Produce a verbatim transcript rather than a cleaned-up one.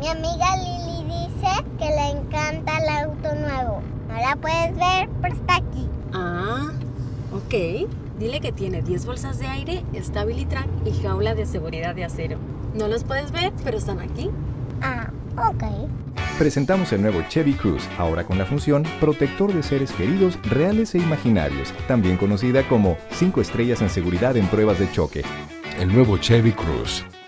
Mi amiga Lili dice que le encanta el auto nuevo. No la puedes ver, pero está aquí. Ah, ok. Dile que tiene diez bolsas de aire, Stabilitrack y jaula de seguridad de acero. No los puedes ver, pero están aquí. Ah, ok. Presentamos el nuevo Chevy Cruze, ahora con la función protector de seres queridos reales e imaginarios, también conocida como cinco estrellas en seguridad en pruebas de choque. El nuevo Chevy Cruze.